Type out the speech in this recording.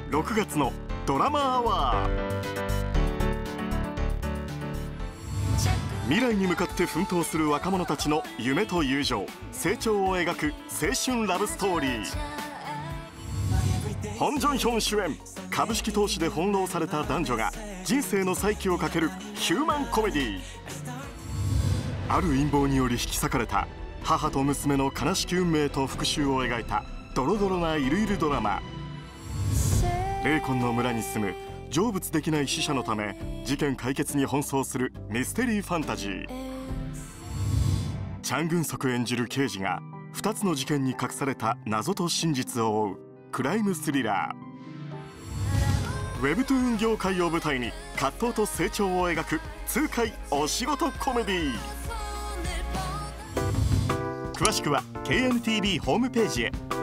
6月のドラマアワー。未来に向かって奮闘する若者たちの夢と友情、成長を描く青春ラブストーリー。ホン・ジョンヒョン主演、株式投資で翻弄された男女が人生の再起をかけるヒューマンコメディ。ある陰謀により引き裂かれた母と娘の悲しき運命と復讐を描いたドロドロなゆるゆるドラマ。霊魂の村に住む成仏できない死者のため事件解決に奔走するミステリーファンタジー。チャン・グンソク演じる刑事が2つの事件に隠された謎と真実を追うクライムスリラー。ウェブトゥーン業界を舞台に葛藤と成長を描く痛快お仕事コメディ。詳しくは KNTV ホームページへ。